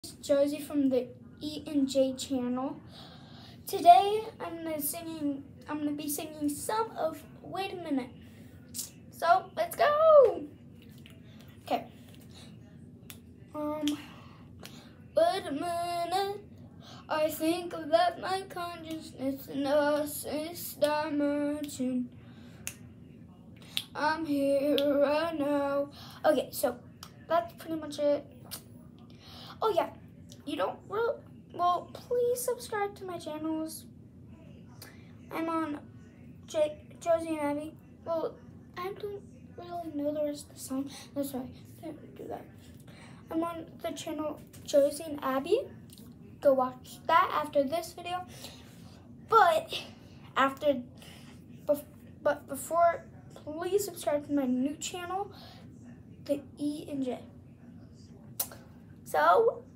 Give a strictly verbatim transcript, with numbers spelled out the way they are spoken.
It's Josie from the E and J channel. Today I'm gonna singing. I'm gonna be singing some of Wait a Minute. So let's go. Okay. Um. Wait a minute. I think that my consciousness in us is dimension. I'm here right now. Okay, so that's pretty much it. Oh yeah, you don't well, well please subscribe to my channels. I'm on J Josie and Abby. Well, I don't really know the rest of the song. That's why I didn't do that. I'm on the channel Josie and Abby. Go watch that after this video. But after, but before, please subscribe to my new channel, the E and J. So,